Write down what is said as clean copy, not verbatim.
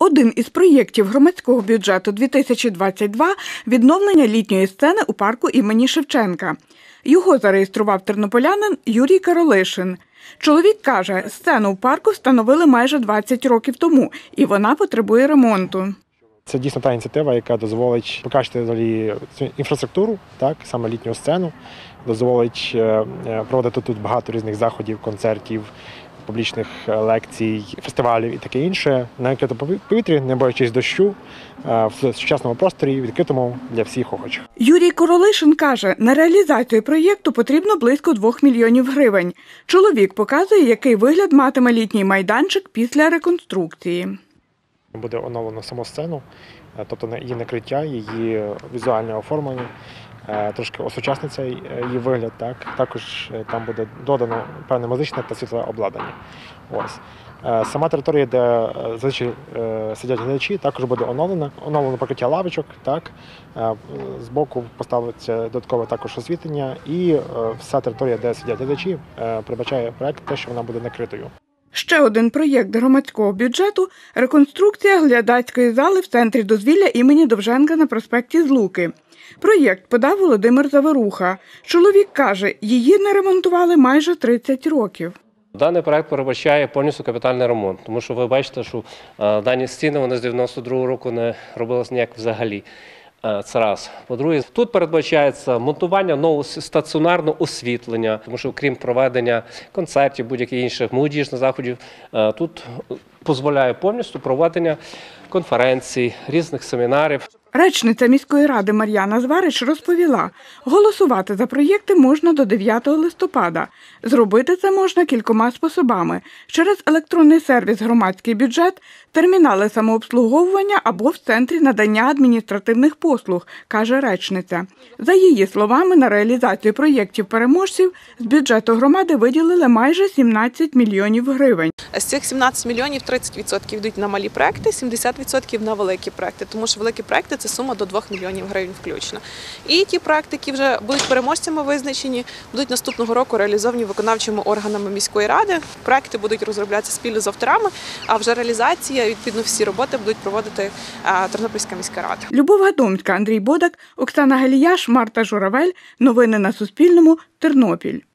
Один із проєктів громадського бюджету 2022 – відновлення літньої сцени у парку імені Шевченка. Його зареєстрував тернополянин Юрій Королишин. Чоловік каже, сцену у парку встановили майже 20 років тому, і вона потребує ремонту. Це дійсно та ініціатива, яка дозволить покращити цю інфраструктуру, так, саме літню сцену, дозволить проводити тут багато різних заходів, концертів, публічних лекцій, фестивалів і таке інше, на відкритому повітрі, не боячись дощу, в сучасному просторі, відкритому для всіх охочих. Юрій Королишин каже, на реалізацію проєкту потрібно близько 2 мільйонів гривень. Чоловік показує, який вигляд матиме літній майданчик після реконструкції. Буде оновлено саму сцену, тобто її накриття, її візуальне оформлення, трошки осучасниться її вигляд. Так. Також там буде додано певне музичне та світлове обладнання. Ось. Сама територія, де зазвичай сидять глядачі, також буде оновлено покриття лавочок. Так. Збоку поставиться додаткове також освітлення і вся територія, де сидять глядачі, передбачає проект те, що вона буде накритою. Ще один проєкт громадського бюджету – реконструкція глядацької зали в центрі дозвілля імені Довженка на проспекті Злуки. Проєкт подав Володимир Заверуха. Чоловік каже, її не ремонтували майже 30 років. Даний проект передбачає повністю капітальний ремонт, тому що ви бачите, що дані стіни вони з 92-го року не робилися ніяк взагалі. Це раз. По-друге, тут передбачається монтування нового стаціонарного освітлення, тому що окрім проведення концертів, будь-яких інших молодіжних заходів, тут дозволяє повністю проведення конференцій, різних семінарів. Речниця міської ради Мар'яна Зварич розповіла, голосувати за проєкти можна до 9 листопада. Зробити це можна кількома способами – через електронний сервіс «Громадський бюджет», термінали самообслуговування або в центрі надання адміністративних послуг, каже речниця. За її словами, на реалізацію проєктів переможців з бюджету громади виділили майже 17 мільйонів гривень. З цих 17 мільйонів 30% йдуть на малі проекти, 70% на великі проекти, тому що великі проекти – це сума до 2 мільйонів гривень включно. І ті проекти, які вже будуть переможцями визначені, будуть наступного року реалізовані виконавчими органами міської ради. Проекти будуть розроблятися спільно з авторами, а вже реалізація, відповідно, всі роботи будуть проводити Тернопільська міська рада. Любов Гадомська, Андрій Бодак, Оксана Галіяш, Марта Журавель. Новини на Суспільному. Тернопіль.